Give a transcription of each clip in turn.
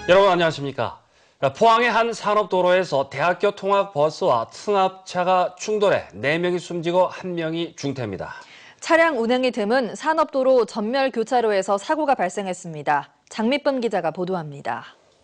여러분 안녕하십니까? 포항의 한 산업도로에서 대학교 통학버스와 승합차가 충돌해 4명이 숨지고 1명이 중태입니다. 차량 운행이 드문 산업도로 전멸교차로에서 사고가 발생했습니다. 장미쁨 기자가 보도합니다.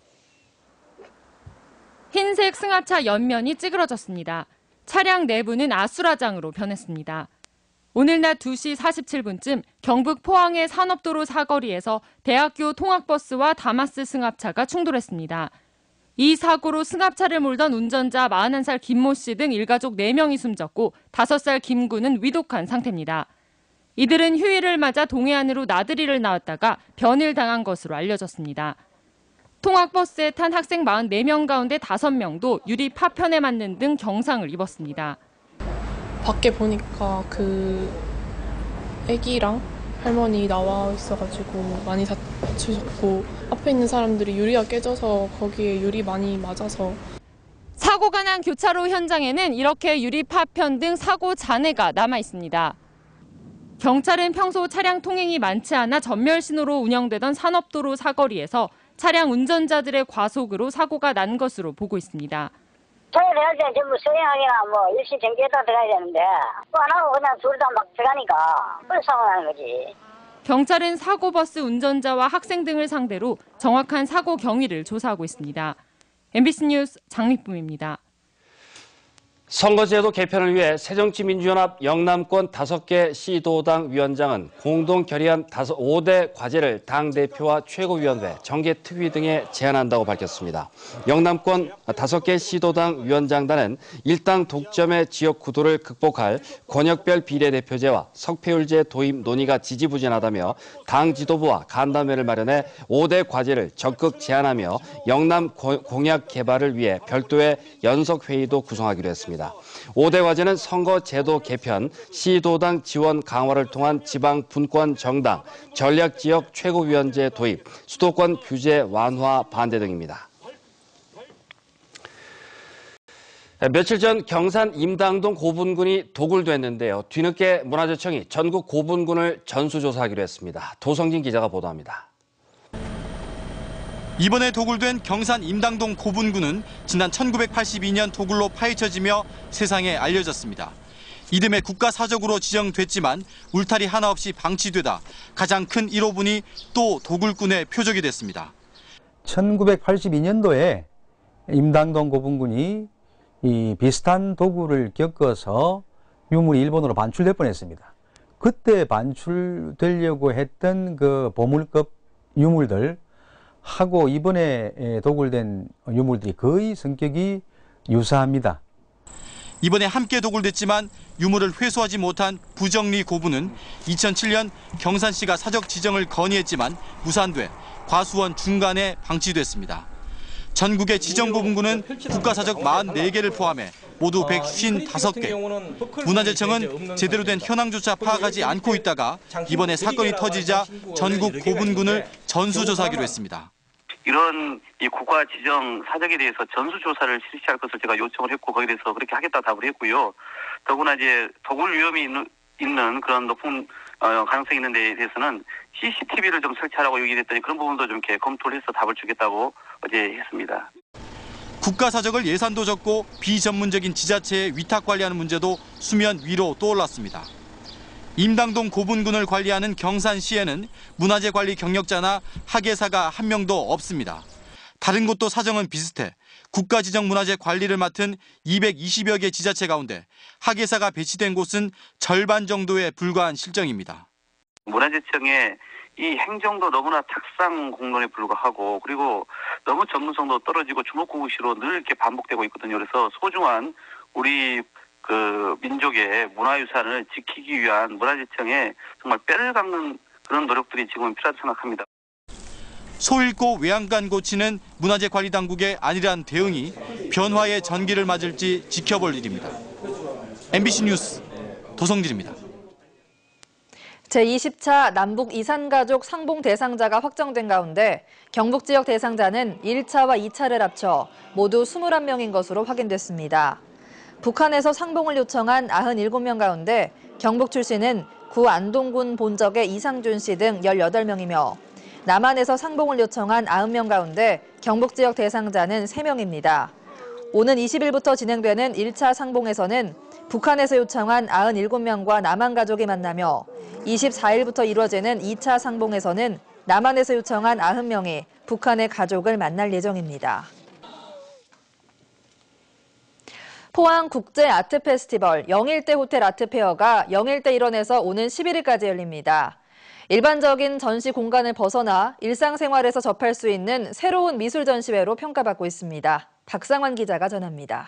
흰색 승합차 옆면이 찌그러졌습니다. 차량 내부는 아수라장으로 변했습니다. 오늘 낮 2시 47분쯤 경북 포항의 산업도로 사거리에서 대학교 통학버스와 다마스 승합차가 충돌했습니다. 이 사고로 승합차를 몰던 운전자 41살 김모 씨 등 일가족 4명이 숨졌고 5살 김군은 위독한 상태입니다. 이들은 휴일을 맞아 동해안으로 나들이를 나왔다가 변을 당한 것으로 알려졌습니다. 통학버스에 탄 학생 44명 가운데 5명도 유리 파편에 맞는 등 경상을 입었습니다. 밖에 보니까 애기랑 할머니 나와 있어가지고 많이 다치셨고 앞에 있는 사람들이 유리가 깨져서 거기에 유리 많이 맞아서. 사고가 난 교차로 현장에는 이렇게 유리 파편 등 사고 잔해가 남아 있습니다. 경찰은 평소 차량 통행이 많지 않아 전멸 신호로 운영되던 산업도로 사거리에서 차량 운전자들의 과속으로 사고가 난 것으로 보고 있습니다. 서해대학교 전부 서해항이나 일시 정비했다 들어가야 되는데 안 하고 그냥 둘 다 막 들어가니까 그래서 사고 나는 거지. 경찰은 사고버스 운전자와 학생 등을 상대로 정확한 사고 경위를 조사하고 있습니다. MBC 뉴스 장미쁨입니다. 선거제도 개편을 위해 새정치민주연합 영남권 5개 시도당 위원장은 공동 결의안 5대 과제를 당대표와 최고위원회, 정계특위 등에 제안한다고 밝혔습니다. 영남권 5개 시도당 위원장단은 일당 독점의 지역 구도를 극복할 권역별 비례대표제와 석패율제 도입 논의가 지지부진하다며 당 지도부와 간담회를 마련해 5대 과제를 적극 제안하며 영남 공약 개발을 위해 별도의 연석회의도 구성하기로 했습니다. 5대 과제는 선거제도 개편, 시도당 지원 강화를 통한 지방 분권 정당, 전략지역 최고위원제 도입, 수도권 규제 완화 반대 등입니다. 며칠 전 경산 임당동 고분군이 도굴됐는데요. 뒤늦게 문화재청이 전국 고분군을 전수조사하기로 했습니다. 도성진 기자가 보도합니다. 이번에 도굴된 경산 임당동 고분군은 지난 1982년 도굴로 파헤쳐지며 세상에 알려졌습니다. 이듬해 국가사적으로 지정됐지만 울타리 하나 없이 방치되다 가장 큰 1호분이 또 도굴꾼의 표적이 됐습니다. 1982년도에 임당동 고분군이 이 비슷한 도굴을 겪어서 유물이 일본으로 반출될 뻔했습니다. 그때 반출되려고 했던 그 보물급 유물들 하고 이번에 도굴된 유물들이 거의 성격이 유사합니다. 이번에 함께 도굴됐지만 유물을 회수하지 못한 부정리 고분은 2007년 경산시가 사적 지정을 건의했지만 무산돼 과수원 중간에 방치됐습니다. 전국의 지정 고분군은 국가사적 44개를 포함해 모두 155개. 문화재청은 제대로 된 현황조차 파악하지 않고 있다가 이번에 사건이 터지자 전국 고분군을 전수조사하기로 했습니다. 이런 이 국가 지정 사적에 대해서 전수조사를 실시할 것을 제가 요청을 했고 거기에 대해서 그렇게 하겠다 답을 했고요. 더구나 이제 도굴 위험이 있는 그런 높은 가능성이 있는 데에 대해서는 CCTV를 좀 설치하라고 얘기했더니 그런 부분도 좀 이렇게 검토를 해서 답을 주겠다고 어제 했습니다. 국가사적을 예산도 적고 비전문적인 지자체에 위탁 관리하는 문제도 수면 위로 떠올랐습니다. 임당동 고분군을 관리하는 경산시에는 문화재 관리 경력자나 학예사가 한 명도 없습니다. 다른 곳도 사정은 비슷해 국가지정 문화재 관리를 맡은 220여 개 지자체 가운데 학예사가 배치된 곳은 절반 정도에 불과한 실정입니다. 문화재청의 이 행정도 너무나 탁상 공론에 불과하고 그리고 너무 전문성도 떨어지고 주먹구구시로 늘 이렇게 반복되고 있거든요. 그래서 소중한 우리 민족의 문화유산을 지키기 위한 문화재청에 정말 뼈를 깎는 그런 노력들이 지금은 필요하다고 생각합니다. 소 잃고 외양간 고치는 문화재 관리 당국의 안일한 대응이 변화의 전기를 맞을지 지켜볼 일입니다. MBC 뉴스 도성진입니다. 제20차 남북 이산가족 상봉 대상자가 확정된 가운데 경북 지역 대상자는 1차와 2차를 합쳐 모두 21명인 것으로 확인됐습니다. 북한에서 상봉을 요청한 97명 가운데 경북 출신은 구 안동군 본적의 이상준 씨 등 18명이며 남한에서 상봉을 요청한 90명 가운데 경북 지역 대상자는 3명입니다. 오는 20일부터 진행되는 1차 상봉에서는 북한에서 요청한 97명과 남한 가족이 만나며 24일부터 이루어지는 2차 상봉에서는 남한에서 요청한 90명이 북한의 가족을 만날 예정입니다. 포항 국제 아트 페스티벌 영일대 호텔 아트 페어가 영일대 일원에서 오는 11일까지 열립니다. 일반적인 전시 공간을 벗어나 일상생활에서 접할 수 있는 새로운 미술 전시회로 평가받고 있습니다. 박상환 기자가 전합니다.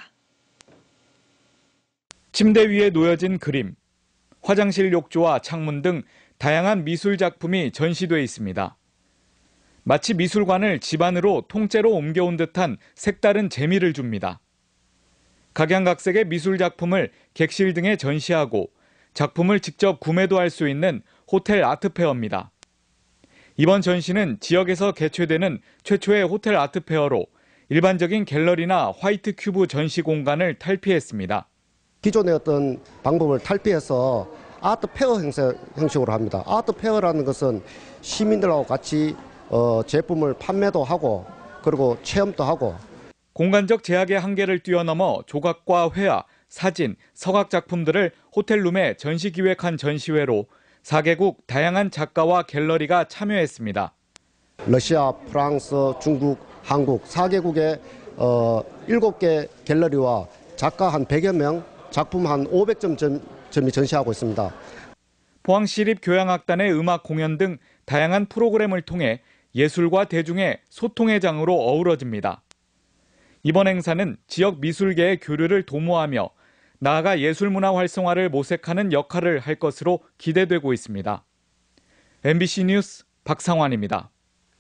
침대 위에 놓여진 그림, 화장실 욕조와 창문 등 다양한 미술 작품이 전시돼 있습니다. 마치 미술관을 집 안으로 통째로 옮겨온 듯한 색다른 재미를 줍니다. 각양각색의 미술 작품을 객실 등에 전시하고 작품을 직접 구매도 할 수 있는 호텔 아트페어입니다. 이번 전시는 지역에서 개최되는 최초의 호텔 아트페어로 일반적인 갤러리나 화이트 큐브 전시 공간을 탈피했습니다. 기존의 어떤 방법을 탈피해서 아트페어 형식으로 합니다. 아트페어라는 것은 시민들하고 같이 제품을 판매도 하고 그리고 체험도 하고 공간적 제약의 한계를 뛰어넘어 조각과 회화, 사진, 서각 작품들을 호텔룸에 전시 기획한 전시회로 4개국 다양한 작가와 갤러리가 참여했습니다. 러시아, 프랑스, 중국, 한국 4개국의 7개 갤러리와 작가 한 100여 명, 작품 한 500점이 전시하고 있습니다. 포항시립교향악단의 음악 공연 등 다양한 프로그램을 통해 예술과 대중의 소통의 장으로 어우러집니다. 이번 행사는 지역 미술계의 교류를 도모하며 나아가 예술문화 활성화를 모색하는 역할을 할 것으로 기대되고 있습니다. MBC 뉴스 박상환입니다.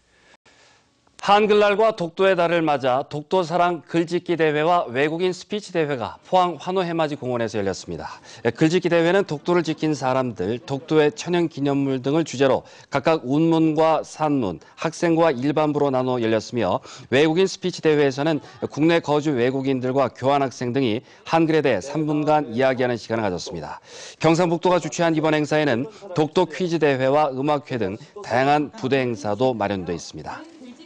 한글날과 독도의 달을 맞아 독도사랑 글짓기 대회와 외국인 스피치 대회가 포항 환호해맞이 공원에서 열렸습니다. 글짓기 대회는 독도를 지킨 사람들, 독도의 천연 기념물 등을 주제로 각각 운문과 산문, 학생과 일반부로 나눠 열렸으며 외국인 스피치 대회에서는 국내 거주 외국인들과 교환학생 등이 한글에 대해 3분간 이야기하는 시간을 가졌습니다. 경상북도가 주최한 이번 행사에는 독도 퀴즈 대회와 음악회 등 다양한 부대 행사도 마련돼 있습니다.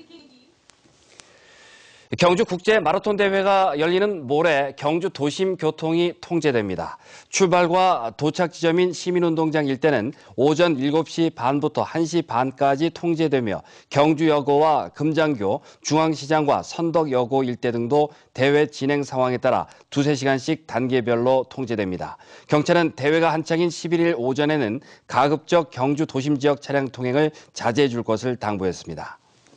경주 국제 마라톤 대회가 열리는 모레 경주 도심 교통이 통제됩니다. 출발과 도착 지점인 시민운동장 일대는 오전 7시 반부터 1시 반까지 통제되며 경주여고와 금장교, 중앙시장과 선덕여고 일대 등도 대회 진행 상황에 따라 2-3시간씩 단계별로 통제됩니다. 경찰은 대회가 한창인 11일 오전에는 가급적 경주 도심 지역 차량 통행을 자제해 줄 것을 당부했습니다.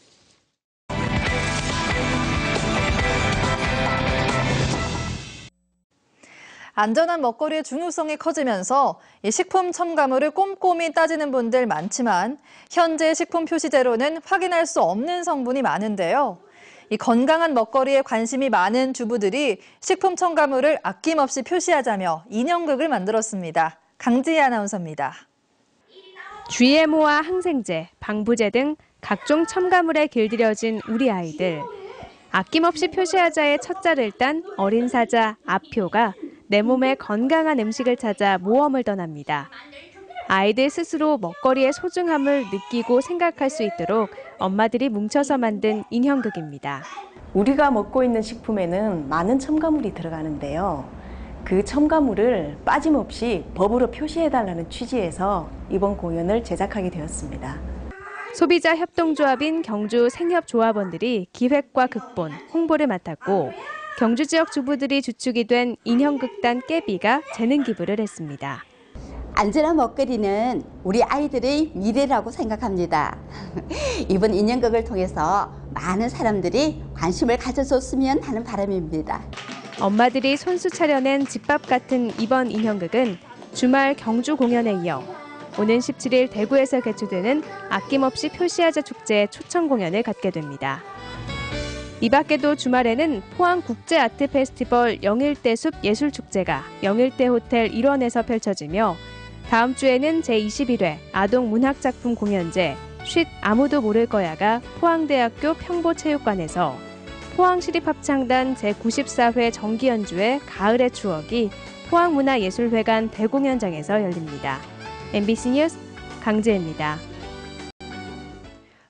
안전한 먹거리의 중요성이 커지면서 식품 첨가물을 꼼꼼히 따지는 분들 많지만 현재 식품 표시제로는 확인할 수 없는 성분이 많은데요. 이 건강한 먹거리에 관심이 많은 주부들이 식품 첨가물을 아낌없이 표시하자며 인형극을 만들었습니다. 강지혜 아나운서입니다. GMO와 항생제, 방부제 등 각종 첨가물에 길들여진 우리 아이들. 아낌없이 표시하자의 첫자를 딴 어린 사자 아표가 내 몸에 건강한 음식을 찾아 모험을 떠납니다. 아이들 스스로 먹거리의 소중함을 느끼고 생각할 수 있도록 엄마들이 뭉쳐서 만든 인형극입니다. 우리가 먹고 있는 식품에는 많은 첨가물이 들어가는데요. 그 첨가물을 빠짐없이 법으로 표시해달라는 취지에서 이번 공연을 제작하게 되었습니다. 소비자 협동조합인 경주 생협조합원들이 기획과 극본, 홍보를 맡았고 경주 지역 주부들이 주축이 된 인형극단 깨비가 재능 기부를 했습니다. 안전한 먹거리는 우리 아이들의 미래라고 생각합니다. 이번 인형극을 통해서 많은 사람들이 관심을 가져줬으면 하는 바람입니다. 엄마들이 손수 차려낸 집밥 같은 이번 인형극은 주말 경주 공연에 이어 오는 17일 대구에서 개최되는 아낌없이 표시하자 축제의 초청 공연을 갖게 됩니다. 이 밖에도 주말에는 포항 국제 아트 페스티벌 영일대 숲 예술축제가 영일대 호텔 일원에서 펼쳐지며 다음 주에는 제21회 아동 문학작품 공연제 쉿 아무도 모를 거야가 포항대학교 평보체육관에서 포항시립합창단 제94회 정기연주회 가을의 추억이 포항문화예술회관 대공연장에서 열립니다. MBC 뉴스 강지혜입니다.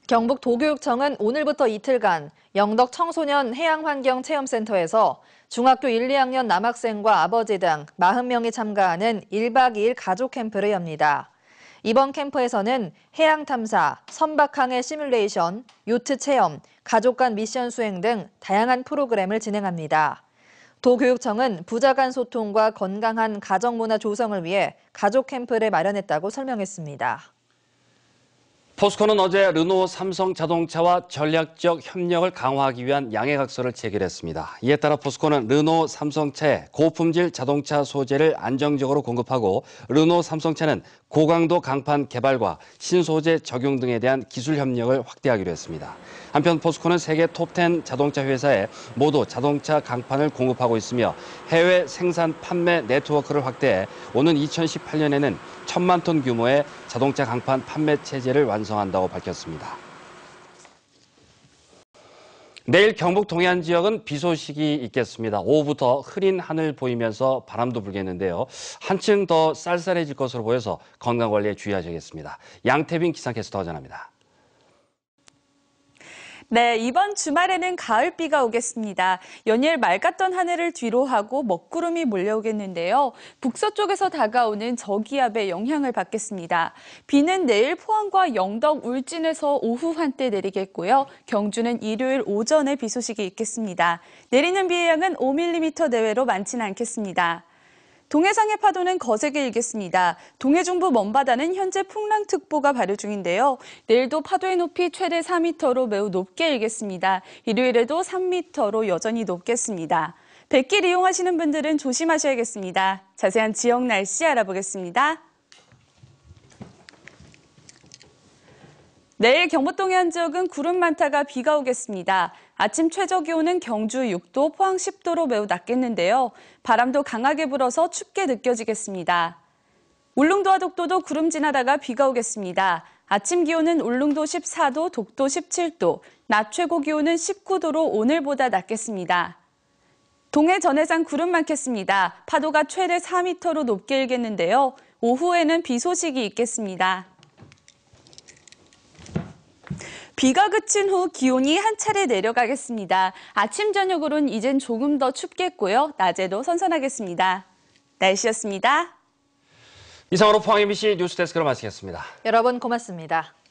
경북 도교육청은 오늘부터 이틀간 영덕 청소년 해양환경체험센터에서 중학교 1, 2학년 남학생과 아버지 등 40명이 참가하는 1박 2일 가족 캠프를 엽니다. 이번 캠프에서는 해양 탐사, 선박항해 시뮬레이션, 요트 체험, 가족 간 미션 수행 등 다양한 프로그램을 진행합니다. 도교육청은 부자 간 소통과 건강한 가정문화 조성을 위해 가족 캠프를 마련했다고 설명했습니다. 포스코는 어제 르노 삼성 자동차와 전략적 협력을 강화하기 위한 양해각서를 체결했습니다. 이에 따라 포스코는 르노 삼성차에 고품질 자동차 소재를 안정적으로 공급하고 르노 삼성차는 고강도 강판 개발과 신소재 적용 등에 대한 기술 협력을 확대하기로 했습니다. 한편 포스코는 세계 톱10 자동차 회사에 모두 자동차 강판을 공급하고 있으며 해외 생산 판매 네트워크를 확대해 오는 2018년에는 1,000만 톤 규모의 자동차 강판 판매 체제를 완성한다고 밝혔습니다. 내일 경북 동해안 지역은 비 소식이 있겠습니다. 오후부터 흐린 하늘 보이면서 바람도 불겠는데요. 한층 더 쌀쌀해질 것으로 보여서 건강관리에 주의하셔야겠습니다. 양태빈 기상캐스터가 전합니다. 네, 이번 주말에는 가을비가 오겠습니다. 연일 맑았던 하늘을 뒤로 하고 먹구름이 몰려오겠는데요. 북서쪽에서 다가오는 저기압의 영향을 받겠습니다. 비는 내일 포항과 영덕, 울진에서 오후 한때 내리겠고요. 경주는 일요일 오전에 비 소식이 있겠습니다. 내리는 비의 양은 5mm 내외로 많지는 않겠습니다. 동해상의 파도는 거세게 일겠습니다. 동해 중부 먼바다는 현재 풍랑특보가 발효 중인데요. 내일도 파도의 높이 최대 4m로 매우 높게 일겠습니다. 일요일에도 3m로 여전히 높겠습니다. 뱃길 이용하시는 분들은 조심하셔야겠습니다. 자세한 지역 날씨 알아보겠습니다. 내일 경북 동해안 지역은 구름 많다가 비가 오겠습니다. 아침 최저기온은 경주 6도, 포항 10도로 매우 낮겠는데요. 바람도 강하게 불어서 춥게 느껴지겠습니다. 울릉도와 독도도 구름 지나다가 비가 오겠습니다. 아침 기온은 울릉도 14도, 독도 17도, 낮 최고 기온은 19도로 오늘보다 낮겠습니다. 동해 전해상 구름 많겠습니다. 파도가 최대 4m로 높게 일겠는데요. 오후에는 비 소식이 있겠습니다. 비가 그친 후 기온이 한 차례 내려가겠습니다. 아침, 저녁으로는 이젠 조금 더 춥겠고요. 낮에도 선선하겠습니다. 날씨였습니다. 이상으로 포항 MBC 뉴스데스크를 마치겠습니다. 여러분 고맙습니다.